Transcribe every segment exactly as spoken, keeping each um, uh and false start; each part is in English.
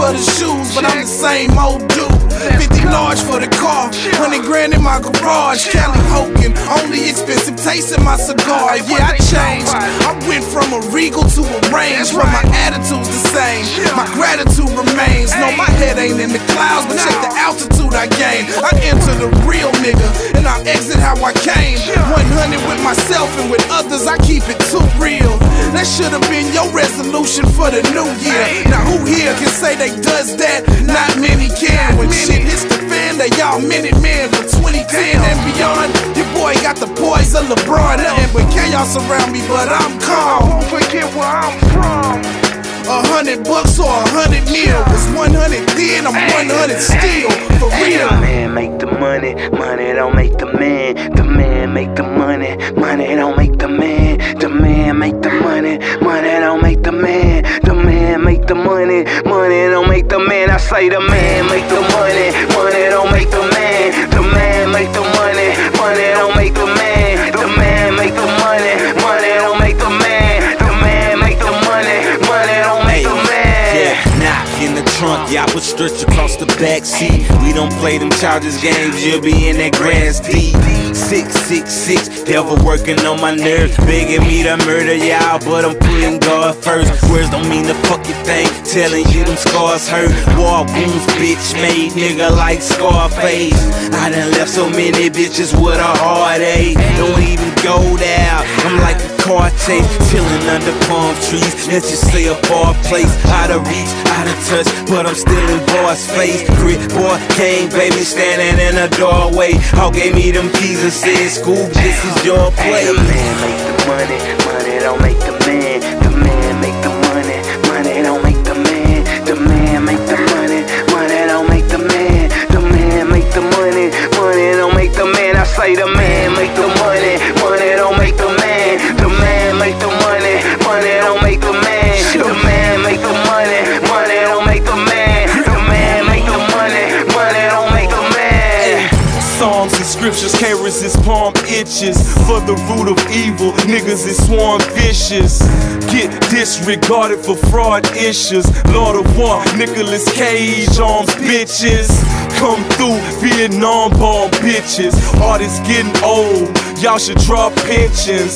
for the shoes, but I'm the same old dude. Fifty large for the car, hundred grand in my garage. Cali Hogan, only expensive taste in my cigar. Yeah, I changed. I went from a regal to a range, but my attitude's the same. My gratitude remains. No, my head ain't in the clouds, but check the altitude I gain. I enter the real nigga, and I exit how I came. one hundred with myself, and with others I keep it too real. That should have been your resolution for the new year. Now who here can say they does that? Not many can. When shit hits the fan, they all minute men for twenty ten and beyond. Your boy got the poise of LeBron. Nothing but chaos around me, but I'm calm. Won't forget where I'm from. A hundred bucks or a hundred mil. Was one hundred then, I'm one hundred still. For real. The man make the money, money don't make the man. The man make the money, money don't make the man. The man make the money, money don't make the man. The man make the money, money don't make the man. I say the man make the money, money don't make the man. The man make the money, money don't make the man. The man make the money, money don't make the man. The man make the money, money don't make the man. Yeah, knock in the trunk, y'all put stretch across the back seat. We don't play them Chargers games, you'll be in that grass deep. Six, six, six, devil working on my nerves, begging me to murder y'all, but I'm putting God first. Words don't mean the fucking thing, telling you them scars hurt. War wounds, bitch made nigga like Scarface. I done left so many bitches with a heartache. Don't even go there, I'm like a car chase, chilling under palm trees. Let's just say a far place, out of reach, out of touch, but I'm still in boss face. Grit boy came, baby, standing in the doorway. Hawk gave me them keys and said, "School, this is your place." The man make the money, money don't make the man. The man make the money, money don't make the man. The man make the money, money don't make the man. The man make the money, money don't make the man. I say the man make the money, money don't make the man. The man make the money, money don't make the man. The man make the money, money don't make the man. The man make the money, money don't make the man. Psalms and scriptures can't resist palm itches. For the root of evil, niggas is sworn vicious. Get disregarded for fraud issues. Lord of War, Nicolas Cage arms bitches. Come through, Vietnam bomb bitches. Artists getting old, y'all should draw pensions.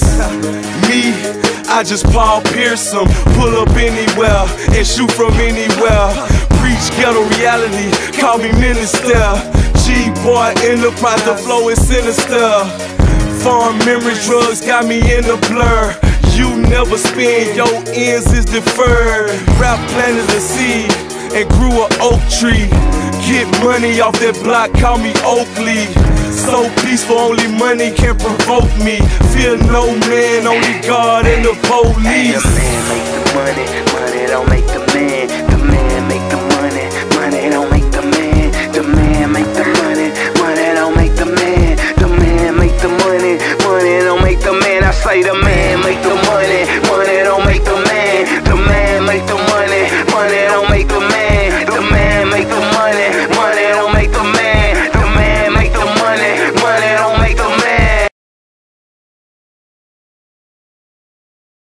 Me, I just Paul Pierce 'em, pull up anywhere and shoot from anywhere. Preach ghetto reality, call me minister. G-boy enterprise, the flow is sinister. Farm memory drugs got me in a blur. You never spend, your ends is deferred. Rap planted a seed and grew an oak tree. Get money off that block, call me Oakley. So peaceful, only money can provoke me. Fear no man, only God and the police. The man make the money, money don't make the man.